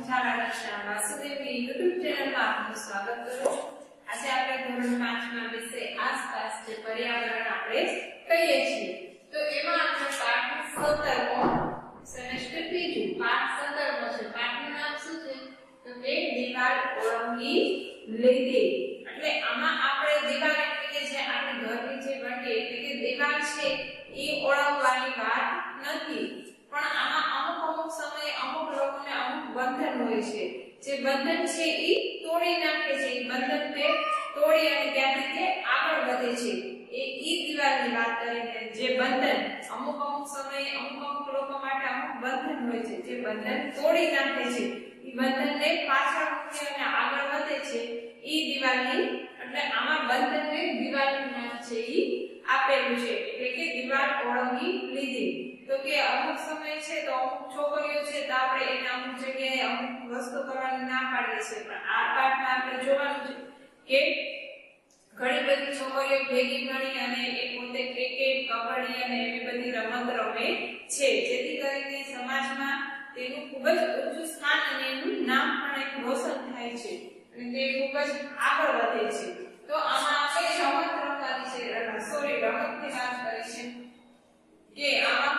શાળા રચના વાસુદેવની YouTube ચેનલમાં આપનું સ્વાગત કરું છું। આજે આપણે ધોરણ 5 ના વિષય આસપાસ જે પર્યાવરણ આપણે કહીએ છીએ તો એમાં આપણે પાઠ 17મો સેમેસ્ટર ત્રીજું પાઠ 17મો છે। પાઠનું નામ શું છે તો કે દિવાલ ઓળંગી લીધી। એટલે આમાં આપણે દિવાલ એટલે કે જે આપણી ઘરની જે બંડી એટલે કે દિવાલ છે એ ઓળંગવાની વાત નથી, પણ આમાં અમુક સમયે અમુક લોકોને અમુક બંધન હોય છે, જે બંધન છે એ તોડી નાખે છે, એ બંધનને તોડી અને ત્યાંથી તે આગળ વધે છે। એ દિવાલની વાત કરીને જે બંધન અમુક સમયે અમુક લોકો માટે અમુક બંધન હોય છે, જે બંધન તોડી નાખે છે, એ બંધનને પાછળ મૂકી અને આગળ વધે છે, એ દિવાલની એટલે આમાં બંધનને દિવાલનું નામ છે એ આપેલું છે, એટલે કે દિવાલ ઓળંગી લીધી। તો કે અમુક સમય છે તો અમુક છોકરીઓ છે તો આપણે એને અમુક જગ્યાએ અમુક વસ્તુ કરવાની ના પાડીએ છીએ, પણ આ પાઠમાં આપણે જોવાનું છે કે ઘણી બધી છોકરીઓ ભેગી મળી અને એ પોતે ક્રિકેટ, કબડ્ડી અને એવી બધી રમત રમે છે, જેથી કરીને સમાજમાં તેનું ખૂબ જ ઊંચું સ્થાન અને એનું નામ પણ એક રોશન થાય છે અને તે ખૂબ જ આગળ વધે છે। તો આમાં આપણે રમત રમવાની છે, રમતની વાત કરી છે કે આમાં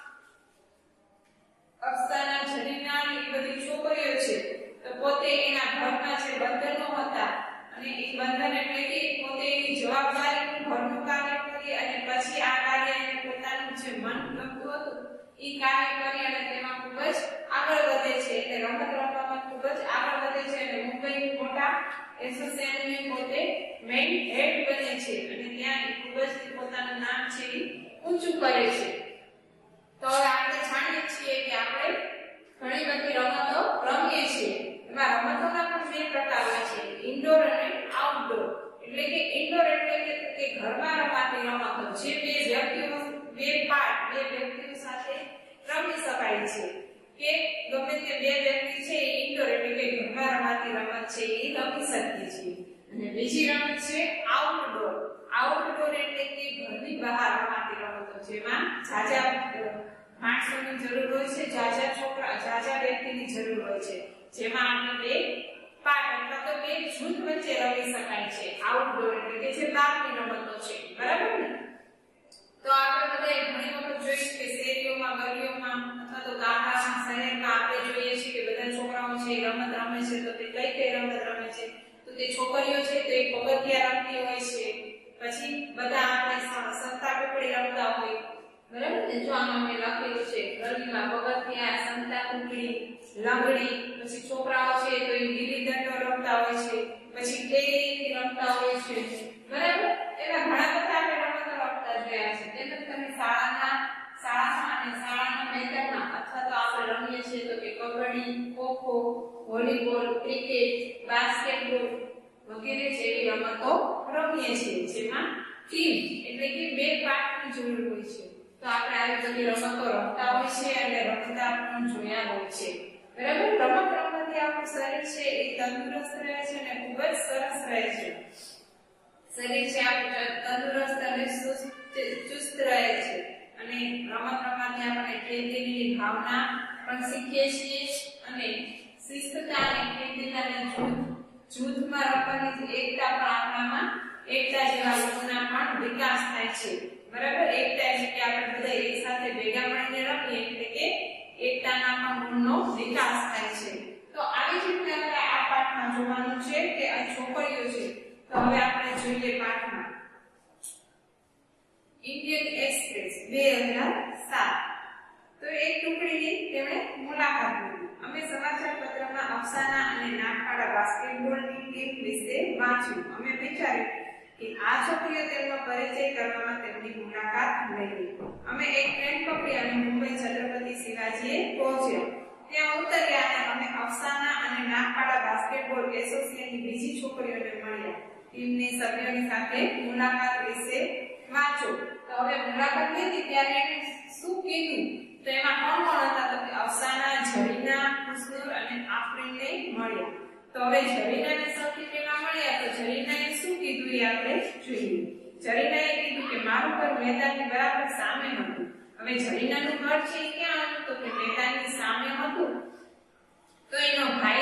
અફસાના, જરીના એ બધી છોકરીઓ છે તો પોતે એના ઘરમાં જે બંધનો હતા અને એ બંધન એટલે કે પોતે એની જવાબદારીનું ઘરનું કાર્ય કરી અને પછી આ કાર્ય એને પોતાનું જે મન ગમતું હતું એ કાર્ય કરી અને તેમાં ખૂબ જ આગળ વધે છે, એટલે રમત રમવામાં ખૂબ જ આગળ વધે છે અને મુંબઈની મોટા એસોસિએશનની પોતે મેઇન હેડ બને છે અને ત્યાં ખૂબ જ પોતાનું નામ છે એ ઊંચું કરે છે। તો હવે આપણે જાણીએ છીએ કે આપણે ઘણી બધી રમતો રમીએ છીએ, એમાં રમતોના પણ બે પ્રકાર હોય છે, ઇન્ડોર અને આઉટડોર। એટલે કે ઇન્ડોર એટલે કે ઘરમાં રમાતી રમતો જે બે વ્યક્તિઓ સાથે રમી શકાય છે, કે ગમે તે બે વ્યક્તિ છે એ ઇન્ડોર એટલે કે ઘરમાં રમાતી રમત છે એ રમી શકીએ છીએ, અને બીજી રમત છે આઉટડોર। આઉટડોર એટલે કે ઘરની બહાર રમાતી રમતો, જેમાં જાજા માણસોની જરૂર હોય છે, જાજા વ્યક્તિની જરૂર હોય છે, જેમાં આપણે બે પાર્ટ અથવા તો બે જૂથ વચ્ચે રમી શકાય છે। આઉટડોર એટલે કે જે બહારની રમતો છે, બરાબર ને? તો આપણે બધા ઘણી વખત જોઈશું કે શેરીઓમાં, ગલીઓમાં અથવા તો ગામડામાં, શહેરમાં આપણે જોઈએ છીએ કે બધા છોકરાઓ છે રમત રમે છે, તો તે કઈ રમત રમે છે તો તે છોકરીઓ છે તો એ પગથિયા રમતી હોય છે, પછી બધા આપણે સંતા કુકડી રમતા હોય, બરાબર ને? જો આમાં મેં લખેલું છે ગલીમાં પગથિયા, સંતા કુકડી, લંગડી, પછી છોકરાઓ છે તો એ ગીલી દંડો રમતા હોય છે, પછી ટેરીથી રમતા હોય છે, બરાબર? એવા ઘણા બધા આપણે રમતો રમતા જોયા છે, તેમજ તમે શાળામાં અને શાળાના મેદાનમાં અથવા તો આપણે રમીએ છીએ તો કે kabaddi, kho kho, volleyball, cricket, basketball વગેરે જેવી રમતો રમીએ છીએ, જેમાં ટીમ એટલે કે બે પાર્ટની જરૂર હોય છે। તો આપણે આવી બધી રમતો રમતા હોય છે અને રમતા પણ જોયા હોય છે, બરાબર? રમત રમવાથી આપણું શરીર છે એ તંદુરસ્ત રહે છે અને ખૂબ જ સરસ રહે છે। શરીર છે આપણું તંદુરસ્ત અને ચુસ્ત રહે છે અને રમત રમવાથી આપણે ખેલદિલીની ભાવના પણ શીખીએ છીએ અને શિસ્તતા અને ખેલદિલાને જૂથમાં રમવાની એકતા પણ આપણામાં એકતા જેવા ગુણના પણ વિકાસ થાય છે, બરાબર? એકતા એટલે કે આપણે બધા એક સાથે ભેગા મળીને રમીએ એટલે કે એકતાના પણ ગુણનો વિકાસ થાય છે। તો આવી જ રીતે આપણે આ પાઠમાં જોવાનું છે કે આ છોકરીઓ છે, તો હવે આપણે જોઈએ પાઠમાં ઇન્ડિયન એક્સપ્રેસ 2007। તો એક ટુકડીની તેમણે મુલાકાત લીધી। અમે સમાચાર પત્રમાં અફસાના અને નાગપાડા બાસ્કેટબોલની ટીમ વિશે વાંચ્યું। અમે વિચાર્યું કે આ છોકરીઓ તેમનો પરિચય કરવામાં તેમની મુલાકાત લેવી। અમે એક ટ્રેન પકડી અને મુંબઈ છત્રપતિ શિવાજીએ પહોંચ્યા। ત્યાં ઉતર્યા અને અમે અફસાના અને નાગપાડા બાસ્કેટબોલ એસોસિએશનની બીજી છોકરીઓને મળ્યા। ટીમની સભ્યોની સાથે મુલાકાત વિશે વાંચો। તો હવે મુલાકાત લીધી ત્યારે એને શું કીધું તો એમાં કોણ હતા તો અફસાના, જરીના, ખુશનૂર અને આફરીનને મળ્યા। તો હવે જરીનાને સૌથી પહેલા મળ્યા તો જરીનાએ શું કીધું એ આપણે જોઈએ। જરીનાએ કીધું કે મારું ઘર મેદાનની બરાબર સામે હતું। હવે જરીનાનું ઘર છે ક્યાં હતું તો કે મેદાનની સામે હતું। તો એનો ભાઈ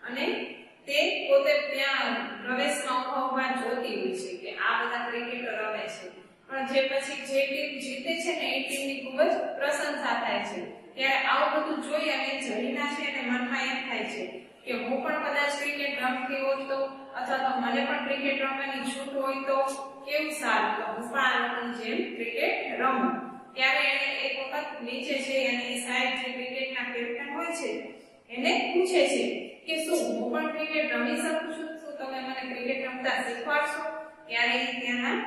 અને તે પોતે ત્યાં પ્રવેશમાં ઉભા જોતી હોય છે કે આ બધા ક્રિકેટર રમે છે, પણ જે પછી જે ટીમ જીતે છે ને એ ટીમની ખૂબ જ પ્રશંસા થાય છે. ત્યારે આવું બધું જોઈ અને જરીના છે અને મનમાં એમ થાય છે કે હું પણ કદાચ ક્રિકેટ રમતી હોત તો, અથવા તો મને પણ ક્રિકેટ રમવાની છૂટ હોય તો કેવું સારું, તો હું પણ આ લોકોની જેમ ક્રિકેટ રમું. ત્યારે એને એક વખત નીચે છે અને એ સાહેબ જે ક્રિકેટના કેપ્ટન હોય છે એને પૂછે છે કે શું હું પણ ક્રિકેટ રમી શકું છું, શું તમે મને ક્રિકેટ રમતા શીખવાડશો? ત્યારે ત્યાંના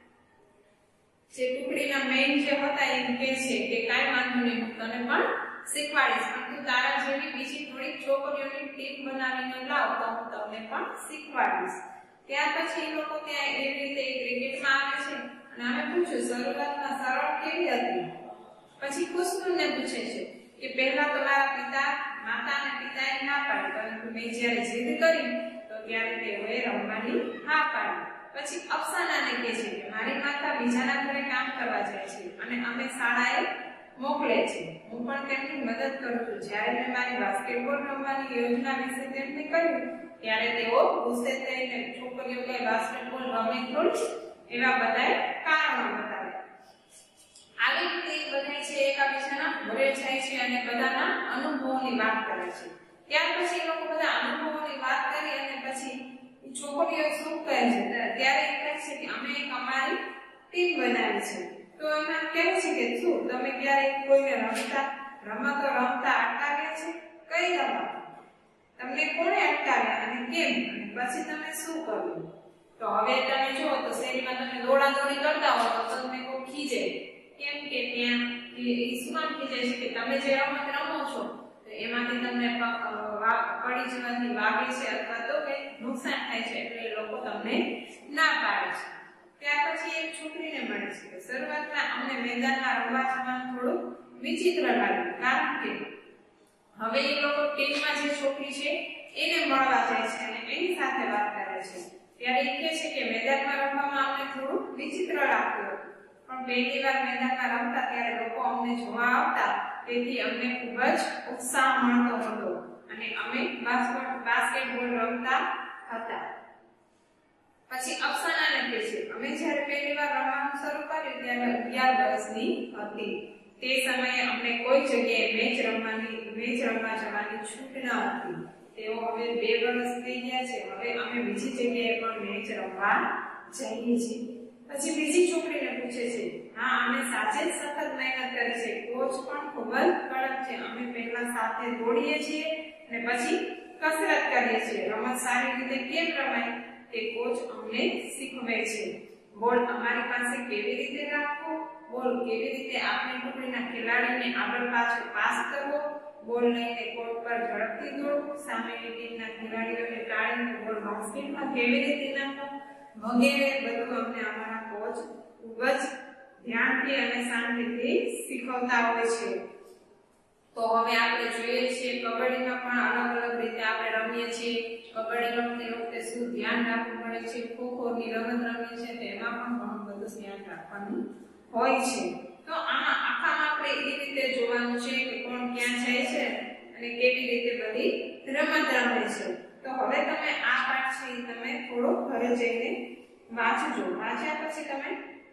જે ટુકડીના મેઇન જે હતા એમ કહે છે કે કાંઈ વાંધો નહીં, હું તને પણ શીખવાડીશ, પણ તું તારા જેવી બીજી થોડીક છોકરીઓની ટીમ બનાવીને લાવ તો હું તમને પણ શીખવાડીશ. ત્યાર પછી એ લોકો ત્યાં એવી રીતે ક્રિકેટમાં આવે છે અને અમે પૂછ્યું શરૂઆતમાં સરળ કેવી હતી? પછી કુસુમને પૂછે છે કે પહેલા તો મારા પિતા માતા અને પિતાએ ના પાડી, પરંતુ મેં જ્યારે જીદ કરી તો ત્યારે તેઓએ રમવાની હા પાડી. પછી અફસાનાને કહે છે કે મારી માતા બીજાના ઘરે કામ કરવા જાય છે અને અમે શાળાએ મોકલે છે, હું પણ તેમની મદદ કરું છું. જ્યારે મેં મારી બાસ્કેટબોલ રમવાની યોજના વિશે તેમને કહ્યું ત્યારે તેઓ ગુસ્સે થઈને છોકરીઓ કઈ બાસ્કેટબોલ રમે થોડી, એવા બધાએ કારણો બતાવ્યા. આવી રીતે બધા છે એકાબીજાના ઘરે જાય છે અને બધાના અનુભવોની વાત કરે છે. ત્યાર પછી એ લોકો બધા અનુભવોની વાત કરી અને પછી છોકરીઓ શું કહે છે ત્યારે એ કહે છે કે અમે એક અમારી ટીમ બનાવી છે. તો એમાં કહે છે કે શું તમે ક્યારેક કોઈને રમતો રમતા અટકાવ્યા છે? કઈ રમત? તમને કોણે અટકાવ્યા અને કેમ? અને પછી તમે શું કર્યું? તો હવે તમે જુઓ તો શેરીમાં તમે દોડાદોડી કરતા હો તો તમને કોઈ ખીજે, કેમ કે ત્યાં શું કામ ખીજે છે કે તમે જે રમત રમો છો તો એમાંથી તમને પડી જવાથી વાગે છે અથવા તો કે નુકસાન થાય છે, એટલે લોકો તમને ના પાડે છે. ત્યાર પછી એક છોકરીને મળે છે કે શરૂઆતમાં અમને મેદાનમાં રમવા જવાનું થોડું વિચિત્ર લાગ્યું, કારણ કે હવે એ લોકો ટીમમાં જે છોકરી છે એને મળવા જાય છે અને એની સાથે વાત કરે છે. ત્યારે એ કહે છે કે મેદાનમાં રમવામાં અમને થોડું વિચિત્ર લાગતું હતું, પણ પહેલી વાર મેદાનમાં રમતા ત્યારે લોકો અમને જોવા આવતા, તેથી અમને ખૂબ જ ઉત્સાહ મળતો હતો અને અમે બાસ્કેટબોલ રમતા હતા. પછી અફસાનાને કહે છે અમે જ્યારે પહેલી વાર રમવાનું શરૂ કર્યું ત્યારે 11 વર્ષની હતી. તે સમયે અમને કોઈ જગ્યાએ મેચ રમવા જવાની છૂટ ન હતી. તેઓ હવે 2 વર્ષ થઈ ગયા છે, હવે અમે બીજી જગ્યાએ પણ મેચ રમવા જઈએ છીએ. પછી બીજી છોકરીને પૂછે છે હા અમે સાચે જ સખત મહેનત કરી છે, કોચ પણ ખૂબ જ કડક છે, અમે પહેલા સાથે દોડીએ છીએ અને પછી કસરત કરીએ છીએ. રમત સારી રીતે કેમ રમાય તે કોચ અમને શીખવે છે. બોલ અમારી પાસે કેવી રીતે રાખવો, બોલ કેવી રીતે આપણી ટુકડીના ખેલાડીને આગળ પાછળ પાસ કરવો, બોલ લઈને કોર્ટ પર ઝડપથી દોડવું, સામેની ટીમના ખેલાડીઓને ટાળીને બોલ બાસ્કેટમાં કેવી રીતે નાખવો વગેરે બધું અમને અમારા કોચ ખૂબ જ ધ્યાનથી અને શાંતિથી શીખવતા હોય છે. તો હવે આપણે જોઈએ છીએ કબડ્ડીમાં પણ અલગ અલગ રીતે આપણે રમીએ છીએ. કબડ્ડી રમતી વખતે શું ધ્યાન રાખવું પડે છે, ખોખોની રમત રમીએ છીએ તેમાં પણ ઘણું બધું ધ્યાન રાખવાનું હોય છે. તો આમાં આખામાં આપણે એ રીતે જોવાનું છે કે કોણ ક્યાં જાય છે અને કેવી રીતે બધી રમત રમે છે. તો હવે તમે આ પાઠ છે તમે થોડો ઘરે જઈને વાંચજો. વાંચ્યા પછી તમે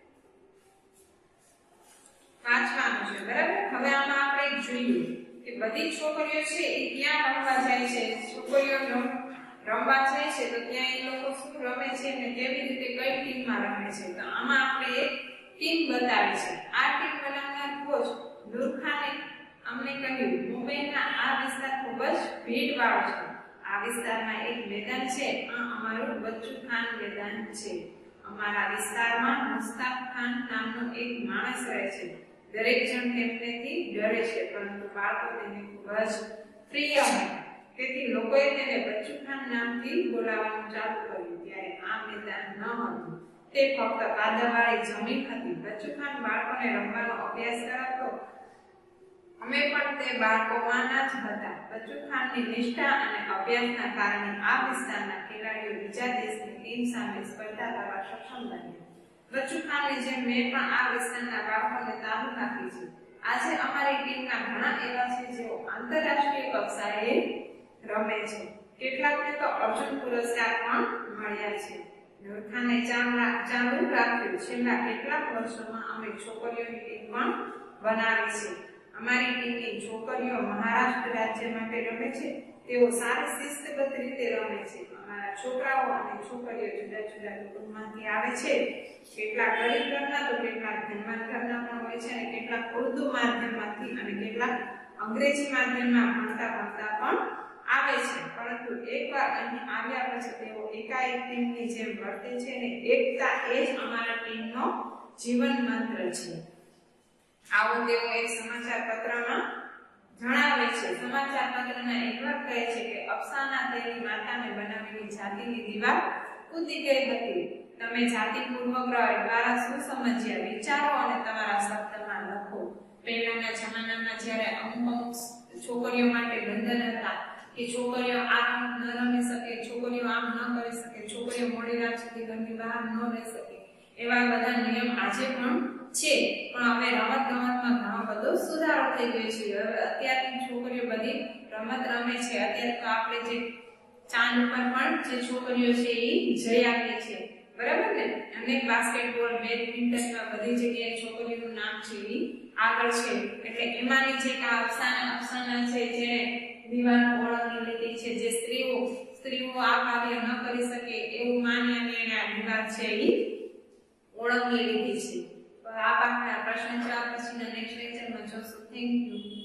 વાંચવાનું છે, બરાબર? હવે આમાં આપણે જોઈએ કે બધી છોકરીઓ છે એ ક્યાં રમવા જાય છે. છોકરીઓ રમવા જાય છે તો ત્યાં એ લોકો શું રમે છે અને કેવી રીતે કઈ ટીમમાં રમે છે. તો આમાં આપણે એક ટીમ બતાવી છે. આ ટીમ બનાવનાર કોચ દુર્ખાને અમને કહ્યું મુંબઈના આ વિસ્તાર ખૂબ જ ભીડવાળો છે. આ વિસ્તારમાં એક મેદાન છે, આ અમારું બચ્ચુ ખાન મેદાન છે. અમારા વિસ્તારમાં મુસ્તાફ ખાન નામનો એક માણસ રહે છે. દરેક જણ તેમનેથી ડરે છે, પરંતુ બાળકો તેને ખૂબ જ પ્રિય હતા. તેથી લોકોએ તેને બચ્ચુ ખાન નામથી બોલાવવાનું ચાલુ કર્યું. ત્યારે આ મેદાન ન હતું, તે ફક્ત કાદવવાળી જમીન હતી. બચ્ચુ ખાન બાળકોને રમવાનો અભ્યાસ કરાવતો. અમે પણ તે બાળકોમાંના જ હતા. બચ્ચુ ખાનની નિષ્ઠા અને અભ્યાસના કારણે આ વિસ્તારના ખેલાડીઓ બીજા દેશની ટીમ સામે સ્પર્ધા કરવા સક્ષમ બન્યા. બચ્ચુ ખાનની જેમ મેં પણ આ વિસ્તારના બાળકોને તાલીમ આપી છે. આજે અમારી ટીમના ઘણા એવા છે જેઓ આંતરરાષ્ટ્રીય કક્ષાએ રમે છે. કેટલાકને તો અર્જુન પુરસ્કાર પણ મળ્યા છે. નોરખાને ચાલુ રાખ્યું. છેલ્લા કેટલાક વર્ષોમાં અમે છોકરીઓની ટીમ પણ બનાવી છે. અમારી ટીમની છોકરીઓ મહારાષ્ટ્ર રાજ્ય માટે રમે છે. તેઓ સારી શિસ્તબદ્ધ રીતે રમે છે. અમારા છોકરાઓ અને છોકરીઓ જુદા જુદા કુટુંબમાંથી આવે છે. કેટલાક ગરીબ ઘરના તો કેટલાક ધનવાન ઘરના પણ હોય છે અને કેટલાક ઉર્દુ માધ્યમમાંથી અને કેટલાક અંગ્રેજી માધ્યમમાં ભણતા પણ આવે છે. પરંતુ એકવાર અહીં આવ્યા પછી તેઓ એકાએક ટીમની જેમ વર્તે છે અને એકતા એ જ અમારા ટીમનો જીવન મંત્ર છે. આવું તેઓ એક સમાચાર પત્રમાં જણાવે છે. સમાચાર પત્રના એક વાત કહે છે કે અફસાના તેની માતાને બનાવેલી જાતિની દીવાલ કૂદી ગઈ હતી. તમે જાતિ પૂર્વગ્રહ દ્વારા શું સમજ્યા? વિચારો અને તમારા શબ્દમાં લખો. પહેલાના જમાનામાં જ્યારે અમુક છોકરીઓ માટે બંધન હતા કે છોકરીઓ આ રમત ન રમી શકે, છોકરીઓ આમ ન કરી શકે, છોકરીઓ મોડી રાત સુધી ઘરની બહાર ન રહી શકે, એવા બધા નિયમ આજે પણ છે. પણ હવે રમત ગમતમાં ઘણો બધો સુધારો થઈ ગયો છે. હવે અત્યારની છોકરીઓ બધી રમત રમે છે. અત્યારે તો આપણે જે ચાંદ ઉપર પણ જે છોકરીઓ છે એ જઈ આપી છે, બરાબર ને? અને બાસ્કેટબોલ, બેડમિન્ટનમાં બધી જગ્યાએ છોકરીઓનું નામ છે એ આગળ છે. એટલે એમાંની જે અફસાના છે જેને દીવાલ ઓળંગી લીધી છે, જે સ્ત્રીઓ આ કાર્ય ન કરી શકે એવું માની અને એને આ દીવાલ છે એ ઓળંગી લીધી છે. આ પાઠના પ્રશ્ન જવાબ પછીના નેક્સ્ટ લેક્ચરમાં જોશું. Thank you.